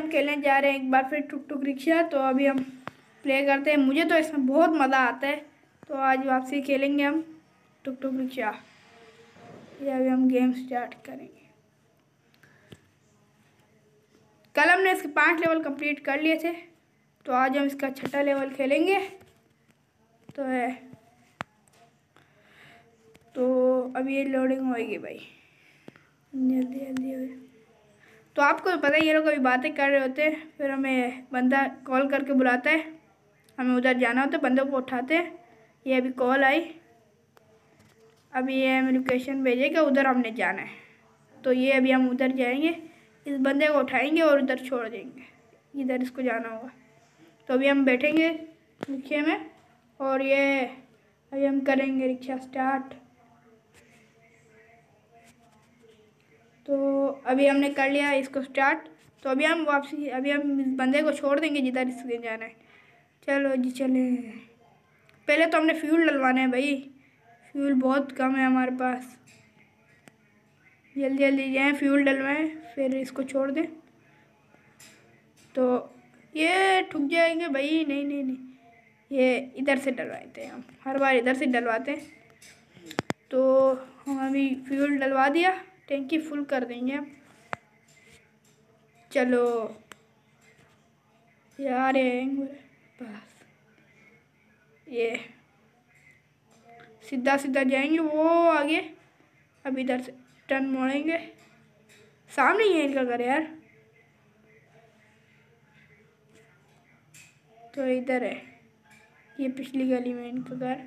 हम खेलने जा रहे हैं एक बार फिर टुक टुक रिक्शा। तो अभी हम प्ले करते हैं। मुझे तो इसमें बहुत मज़ा आता है। तो आज वापसी खेलेंगे हम टुक टुक रिक्शा। ये अभी हम गेम स्टार्ट करेंगे। कल हमने इसके 5 लेवल कंप्लीट कर लिए थे, तो आज हम इसका 6ठा लेवल खेलेंगे। तो अभी ये लोडिंग होएगी भाई, जल्दी जल्दी हो। तो आपको पता है ये लोग अभी बातें कर रहे होते हैं, फिर हमें बंदा कॉल करके बुलाता है, हमें उधर जाना होता है, बंदे को उठाते हैं। ये अभी कॉल आई, अभी ये हमें लोकेशन भेजेगा, उधर हमने जाना है। तो ये अभी हम उधर जाएंगे, इस बंदे को उठाएंगे और उधर छोड़ देंगे, इधर इसको जाना होगा। तो अभी हम बैठेंगे रिक्शे में और ये अभी हम करेंगे रिक्शा स्टार्ट। तो अभी हमने कर लिया इसको स्टार्ट। तो अभी हम वापसी, अभी हम इस बंदे को छोड़ देंगे जिधर इसके जाना है। चलो जी चले। पहले तो हमने फ्यूल डलवाना है भाई, फ्यूल बहुत कम है हमारे पास। जल्दी जल्दी जाएँ, फ्यूल डलवाएं, फिर इसको छोड़ दें। तो ये ठुक जाएंगे भाई, नहीं नहीं नहीं, ये इधर से डलवाते हैं, हम हर बार इधर से डलवाते हैं। तो हम अभी फ्यूल डलवा दिया, टैंकी फुल कर देंगे हम। चलो यार बस ये सीधा सीधा जाएंगे वो आगे। अब इधर से टर्न मोड़ेंगे, सामने ही है इनका घर यार। तो इधर है, ये पिछली गली में इनका घर।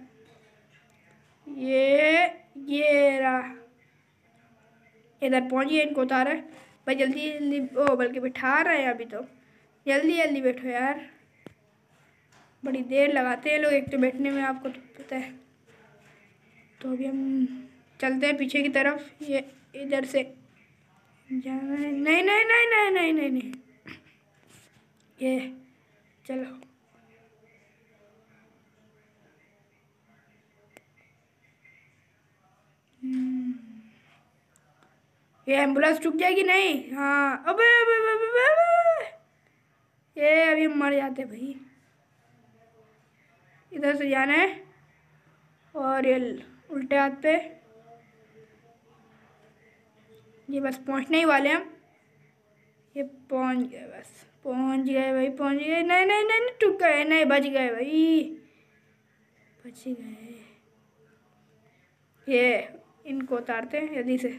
ये रहा, इधर पहुंच गया, इनको उतारा है भाई। जल्दी जल्दी, ओ बल्कि बिठा रहे हैं अभी। तो जल्दी जल्दी बैठो यार, बड़ी देर लगाते हैं लोग एक तो बैठने में, आपको तो पता है। तो अभी हम चलते हैं पीछे की तरफ, ये इधर से जाना है। नहीं नहीं नहीं नहीं नहीं नहीं नहीं, ये चलो। ये एम्बुलेंस रुक जाएगी नहीं? हाँ, अबे अबे अबे अबे अबे। ये अभी हम मर जाते भाई। इधर से जाना है और ये उल्टे हाथ पे। ये बस पहुंचने ही वाले हम, ये पहुंच गए, बस पहुंच गए भाई, पहुंच गए। नहीं नहीं नहीं, नहीं टूट गए, नहीं बच गए भाई, बच गए। ये इनको उतारते हैं जल्दी से।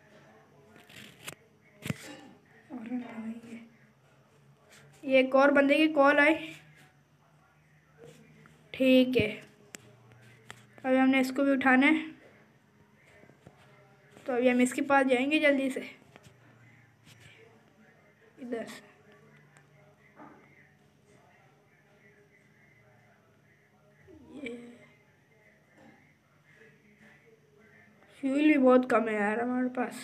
और ये एक और बंदे की कॉल आई, ठीक है। अभी हमने इसको भी उठाना है, तो अभी हम इसके पास जाएंगे जल्दी से, इधर से। ये फ्यूल भी बहुत कम है यार हमारे पास।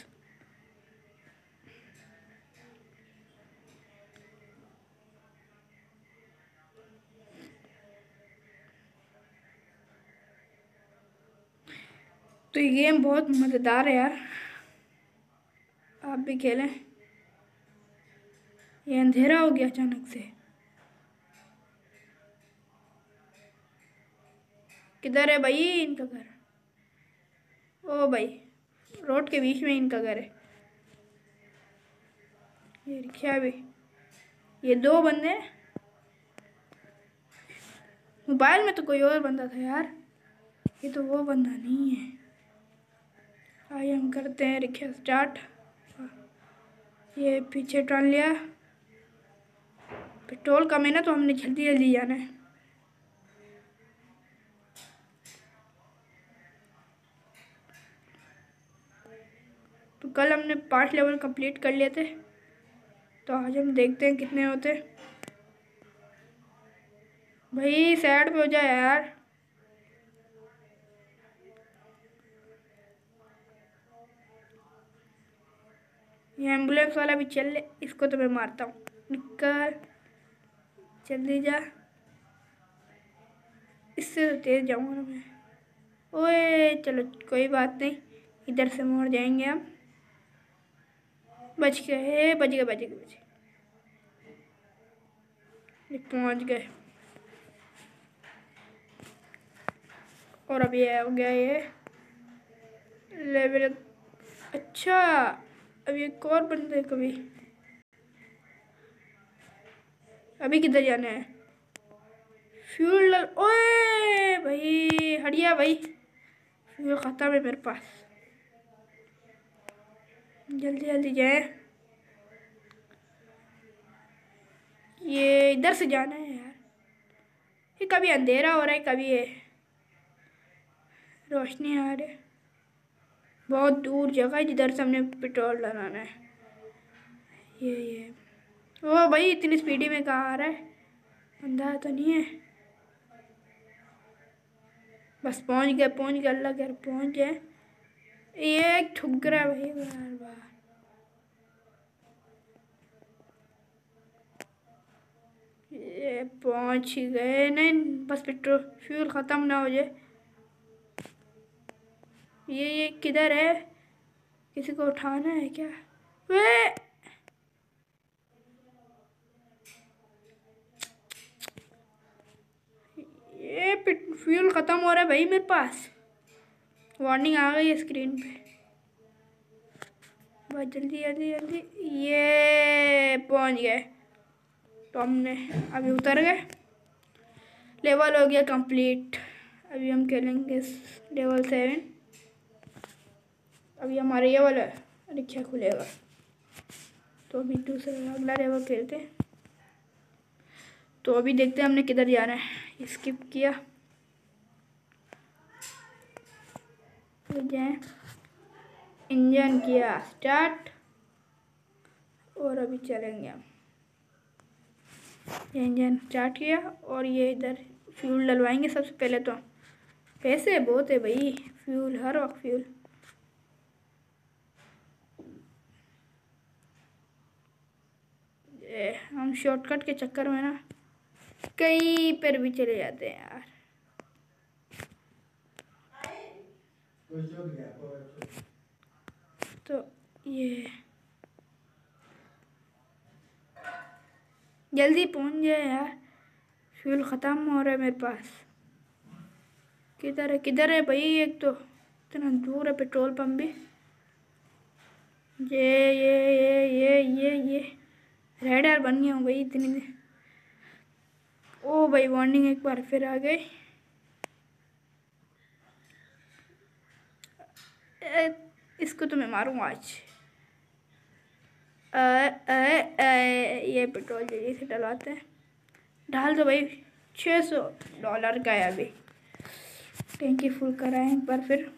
तो ये गेम बहुत मज़ेदार है यार, आप भी खेलें। ये अंधेरा हो गया अचानक से। किधर है भाई इनका घर? ओ भाई, रोड के बीच में इनका घर है। ये रिक्शा भी, ये 2 बंदे हैं। मोबाइल में तो कोई और बंदा था यार, ये तो वो बंदा नहीं है। आइए हम करते हैं रिक्शा स्टार्ट। ये पीछे टर्न लिया, पेट्रोल कम है ना, तो हमने जल्दी जल्दी जाना है। तो कल हमने 5 लेवल कंप्लीट कर लिए थे, तो आज हम देखते हैं कितने होते। भाई साइड पे हो जाए यार। ये एम्बुलेंस वाला भी चल ले, इसको तो मैं मारता हूँ। निकल, जल्दी जा, इससे तो तेज जाऊँगा ना मैं। ओए चलो कोई बात नहीं, इधर से मोड़ जाएंगे हम। बच गए बच गए बच गए बच गए। पहुंच गए। और अब ये हो गया ये लेवल। अच्छा अब एक और बंदे कभी अभी किधर जाना है? फ्यूल ओए भाई हटिया भाई, फ्यूल खत्म है मेरे पास। जल्दी जल्दी जाए, ये इधर से जाना है यार। ये कभी अंधेरा हो रहा है, कभी ये रोशनी आ रही है। बहुत दूर जगह है जिधर से हमने पेट्रोल डलाना है। ये ओ भाई इतनी स्पीडी में कहाँ आ रहा है? अंधा तो नहीं है? बस पहुंच गए अल्लाह के पहुंच गए। ये ठुक रहा है भाई बार बार। ये पहुंच गए। नहीं बस पेट्रोल फ्यूल ख़त्म ना हो जाए। ये किधर है? किसी को उठाना है क्या? वे ये फ्यूल ख़त्म हो रहा है भाई मेरे पास। वार्निंग आ गई है स्क्रीन पे। बहुत जल्दी जल्दी जल्दी ये पहुंच गए। तो हमने अभी उतर गए। लेवल हो गया कंप्लीट। अभी हम खेलेंगे लेवल 7। अभी हमारे ये वाला रिक्शा खुलेगा तो अभी दूसरा अगला लेवल खेलते हैं। तो अभी देखते हैं हमने किधर जाना है। स्किप किया तो जाए, इंजन किया स्टार्ट और अभी चलेंगे हम। इंजन स्टार्ट किया और ये इधर फ्यूल डलवाएंगे सबसे पहले। तो पैसे बहुत है भाई, फ्यूल हर वक्त फ्यूल। हम शॉर्टकट के चक्कर में ना कहीं पर भी चले जाते हैं यार। तो ये जल्दी पहुंच जाए यार, फ्यूल ख़त्म हो रहा है मेरे पास। किधर है भाई? एक तो इतना दूर है पेट्रोल पंप भी। ये रेडर बन गया हूँ भाई इतनी देर। ओ भाई वार्निंग एक बार फिर आ गई। इसको तो मैं मारूंगा आज। ये पेट्रोल जल्दी से डलवाते हैं। डाल दो भाई। $600 का है अभी। टैंकी फुल कराएं एक बार फिर।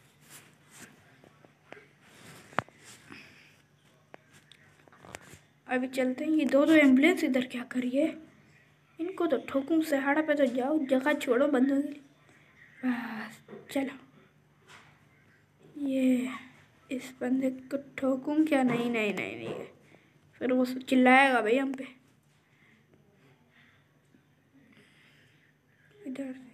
अभी चलते हैं। ये दो एम्बुलेंस इधर क्या करिए? इनको तो ठोकूं सहारा पे तो जाओ, जगह छोड़ो बंदों के लिए। बस चलो, ये इस बंदे को ठोकूं क्या? नहीं नहीं नहीं नहीं, फिर वो चिल्लाएगा भाई हम पे। इधर से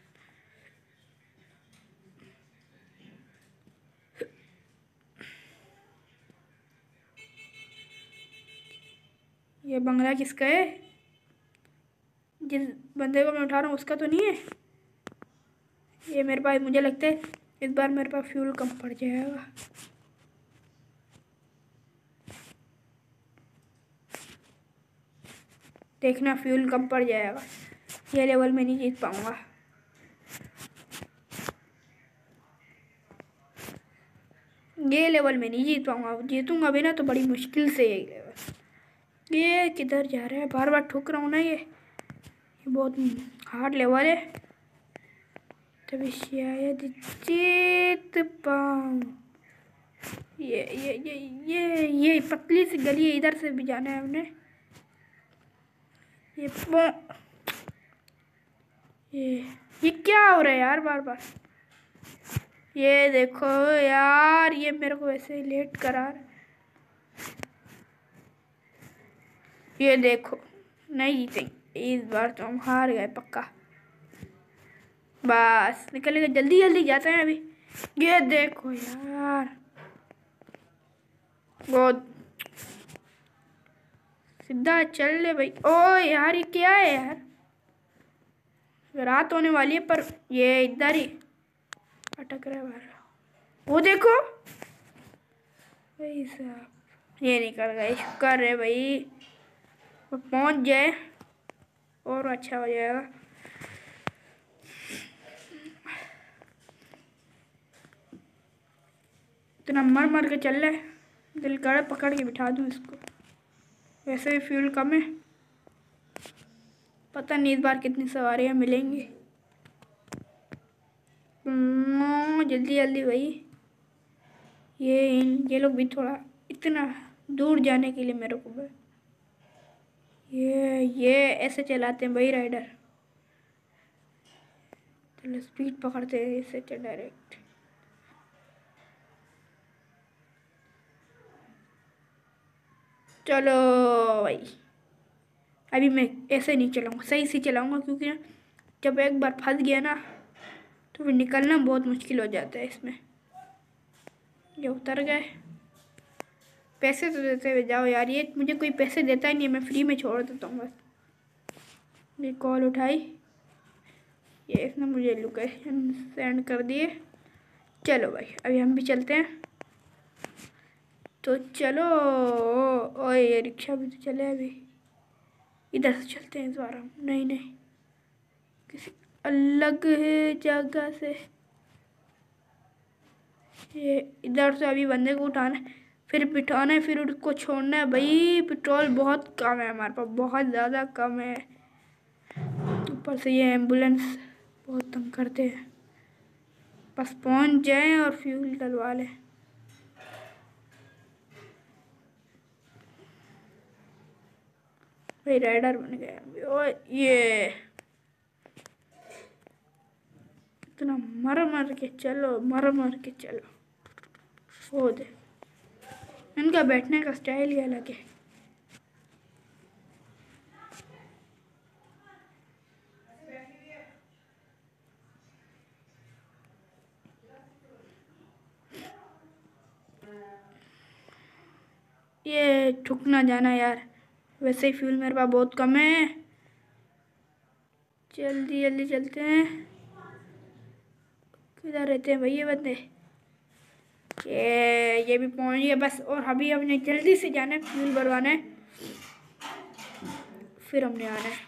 ये बंगला किसका है? जिस बंदे को मैं उठा रहा हूँ उसका तो नहीं है ये। मेरे पास मुझे लगता है इस बार मेरे पास फ्यूल कम पड़ जाएगा। देखना फ्यूल कम पड़ जाएगा। ये लेवल में नहीं जीत पाऊंगा। ये लेवल में नहीं जीत पाऊंगा। जीतूंगा भी ना तो बड़ी मुश्किल से ये लेवल। ये किधर जा रहा है? बार बार ठुक रहा हूँ ना। ये बहुत हार्ड लेवल है। तभी शायद जीत पाऊँ। ये पतली सी गली है, इधर से भी जाना है हमने। ये क्या हो रहा है यार बार बार? ये देखो यार, ये मेरे को ऐसे ही लेट करा। ये देखो नहीं जीतेंगे इस बार तो हम हार गए पक्का। बस निकलेगा, जल्दी जल्दी जाते हैं अभी। ये देखो यार बहुत सीधा चल ले भाई। ओ यार ये क्या है यार, रात होने वाली है पर ये इधर ही अटक रहा है बाहर। वो देखो भाई साहब, ये निकल गए, शुक्र है भाई, वो पहुंच जाए और अच्छा हो जाएगा। इतना मर मर के चल रहे, दिल कर पकड़ के बिठा दूं इसको। वैसे भी फ्यूल कम है, पता नहीं इस बार कितनी सवारियां मिलेंगी। जल्दी जल्दी भाई, ये लोग भी थोड़ा इतना दूर जाने के लिए मेरे को ये ऐसे चलाते हैं भाई राइडर। चलो स्पीड पकड़ते हैं इससे डायरेक्ट। चलो भाई, अभी मैं ऐसे नहीं चलाऊंगा, सही से चलाऊंगा, क्योंकि ना जब एक बार फंस गया ना तो फिर निकलना बहुत मुश्किल हो जाता है इसमें। ये उतर गए, पैसे तो देते हुए जाओ यार, ये मुझे कोई पैसे देता ही नहीं, मैं फ्री में छोड़ देता हूँ बस। ये कॉल उठाई, ये इसने मुझे लोकेशन सेंड कर दिए। चलो भाई अभी हम भी चलते हैं, तो चलो। ओए ये रिक्शा भी तो चले, अभी इधर से चलते हैं इस बार हम। नहीं नहीं, किसी अलग जगह से, ये इधर से अभी बंदे को उठाना है, फिर बिठाना है, फिर उसको छोड़ना है। भाई पेट्रोल बहुत कम है हमारे पास, बहुत ज़्यादा कम है। ऊपर से ये एम्बुलेंस बहुत तंग करते हैं, बस पहुंच जाएं और फ्यूल डलवा लें। भाई राइडर बन गया। और ये इतना मर मर के चलो, मर मर के चलो। वो दे, इनका बैठने का स्टाइल ही अलग है। ये ठुक ना जाना यार, वैसे ही फ्यूल मेरे पास बहुत कम है। जल्दी जल्दी चलते हैं। किधर रहते हैं भाई ये बंदे? ये भी पहुंच गए बस, और अभी हमने जल्दी से जाना है, फ्यूल भरवाना है, फिर हमने आना है।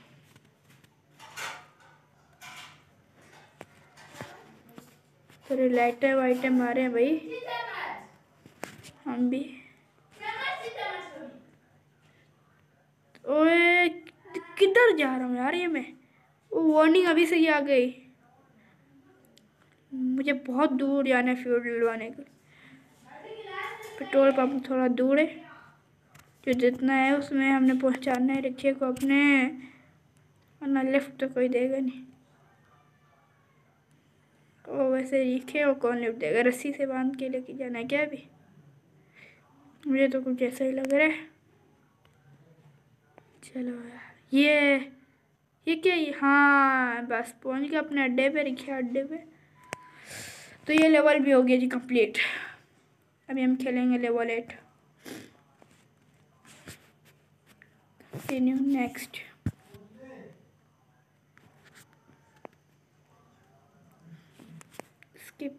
थोड़ी लाइटें वाइटें मारे भाई हम भी। ओए किधर जा रहा हूँ यार ये मैं? वो वार्निंग अभी से ही आ गई, मुझे बहुत दूर जाना है फ्यूल डलवाने के। पेट्रोल पंप थोड़ा दूर है, जो जितना है उसमें हमने पहुंचाना है रिक्शे को अपने, वरना लिफ्ट तो कोई देगा नहीं। ओ वैसे रिक्शे को कौन लिफ्ट देगा, रस्सी से बांध के लेके जाना है क्या अभी? मुझे तो कुछ ऐसा ही लग रहा है। चलो यार, ये क्या, हाँ बस पहुंच गया अपने अड्डे पे, रिक्शा अड्डे पे। तो ये लेवल भी हो गया जी कंप्लीट। अभी हम खेलेंगे लेवल 8। Continue next. स्किप।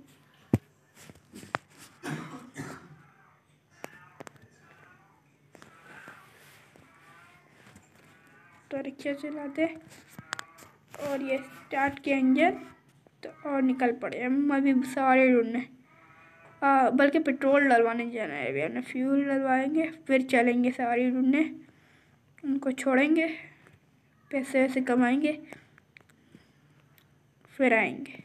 तो रिक्शा चलाते और ये स्टार्ट किया इंजन, तो और निकल पड़े हम अभी सारे ढूंढने, बल्कि पेट्रोल डलवाने जाना है अभी। हमने फ्यूल डलवाएंगे फिर चलेंगे सारी ढूंढने, उनको छोड़ेंगे, पैसे वैसे कमाएंगे, फिर आएंगे।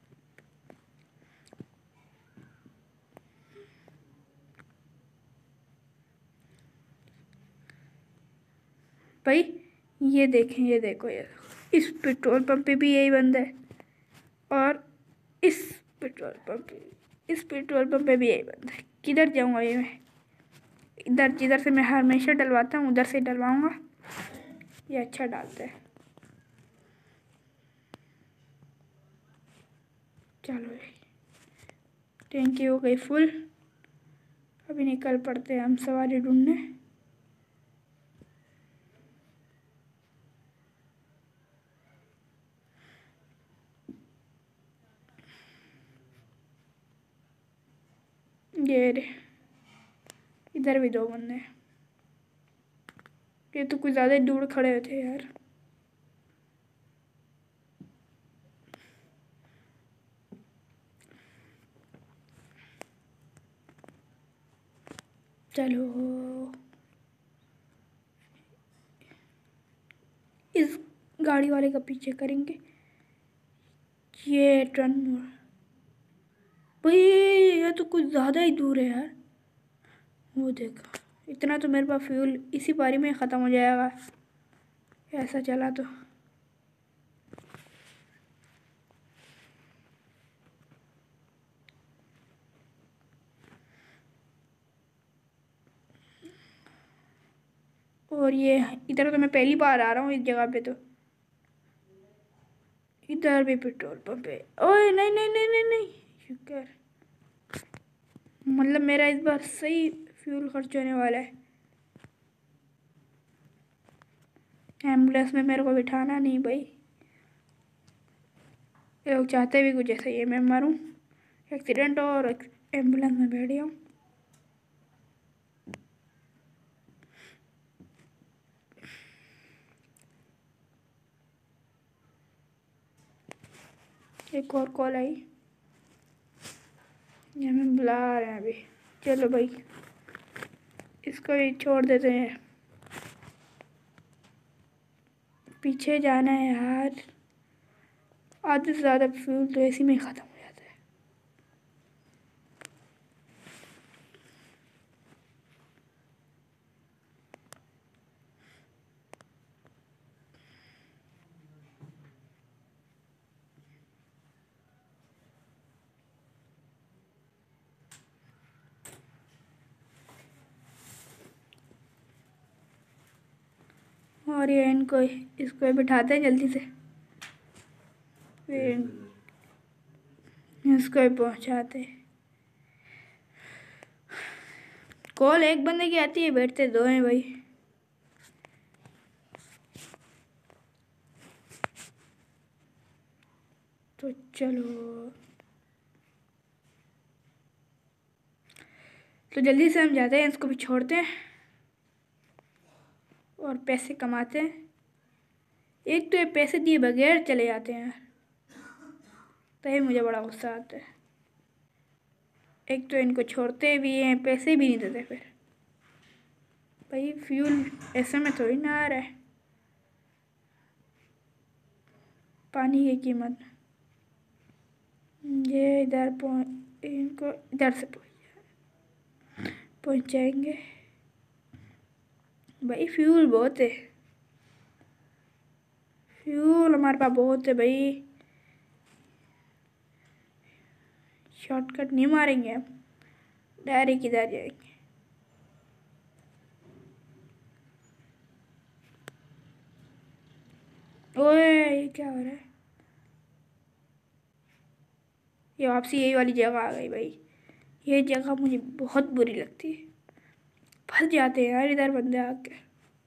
भाई ये देखें, ये देखो, ये इस पेट्रोल पंप पे भी यही बंदा है, और इस पेट्रोल पंप पे भी यही बंदा है। किधर जाऊंगा ये मैं? इधर जिधर से मैं हमेशा डलवाता हूँ उधर से डलवाऊंगा, ये अच्छा डालता है। चलो भाई, टैंकी हो गई फुल, अभी निकल पड़ते हैं हम सवारी ढूंढने। ये रे, इधर भी 2 बंदे। ये तो कुछ ज़्यादा ही दूर खड़े हुए थे यार। चलो इस गाड़ी वाले का पीछे करेंगे। ये टर्न मोड़ भाई, ये तो कुछ ज़्यादा ही दूर है यार। वो देखो, इतना तो मेरे पास फ्यूल इसी बारी में ख़त्म हो जाएगा ऐसा चला तो। और ये इधर तो मैं पहली बार आ रहा हूँ इस जगह पे। तो इधर भी पेट्रोल पंप है। ओए नहीं नहीं नहीं नहीं नहीं, शुक्र, मतलब मेरा इस बार सही फ्यूल खर्च होने वाला है। एम्बुलेंस में मेरे को बिठाना नहीं भाई। ये लोग चाहते भी कुछ ऐसा ही है, मैं मरूं, एक्सीडेंट हो और एम्बुलेंस में बैठ जाऊँ। एक और कॉल आई, ये हमें बुला रहे हैं अभी। चलो भाई, इसको भी छोड़ देते हैं, पीछे जाना है यार। आधे से ज़्यादा फ्यूल तो ऐसे में ख़त्म हो जाता है। और ये इनको इसको बिठाते हैं जल्दी से, फिर इसको पहुंचाते हैं। कॉल एक बंदे की आती है, बैठते 2 हैं भाई। तो चलो, तो जल्दी से हम जाते हैं, इसको भी छोड़ते हैं और पैसे कमाते हैं। एक तो ये पैसे दिए बगैर चले जाते हैं, तो ये मुझे बड़ा गुस्सा आता है। एक तो इनको छोड़ते भी हैं, पैसे भी नहीं देते। फिर भाई फ्यूल ऐसे में थोड़ी ना आ रहा है, पानी की कीमत। ये इधर इनको इधर से पहुंचाएंगे। भाई फ्यूल बहुत है, फ्यूल हमारे पास बहुत है भाई। शॉर्टकट नहीं मारेंगे हम, डायरेक्ट इधर जाएंगे। ओए ये क्या हो रहा है? ये वापसी यही वाली जगह आ गई भाई। ये जगह मुझे बहुत बुरी लगती है, फंस जाते हैं यार इधर बंदे आके।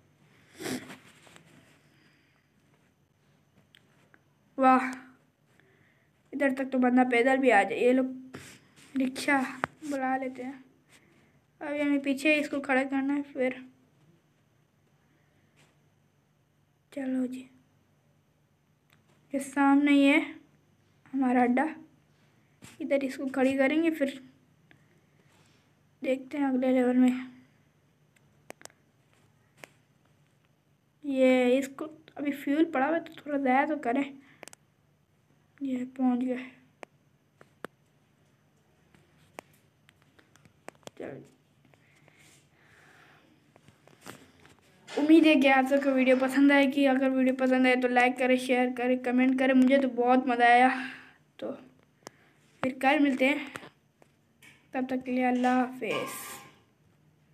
वाह, इधर तक तो बंदा पैदल भी आ जाए। ये लोग रिक्शा बुला लेते हैं। अभी हमें पीछे इसको खड़ा करना है। फिर चलो जी, ये सामने ही है हमारा अड्डा, इधर इसको खड़ी करेंगे। फिर देखते हैं अगले लेवल में। ये इसको अभी फ्यूल पड़ा हुआ है तो थोड़ा ज़्यादा तो करें। ये पहुंच गए। चलो, उम्मीद है कि आप सबको वीडियो पसंद आएगी। अगर वीडियो पसंद आए तो लाइक करें, शेयर करें, कमेंट करें। मुझे तो बहुत मज़ा आया। तो फिर कल मिलते हैं, तब तक के लिए अल्लाह हाफिज़।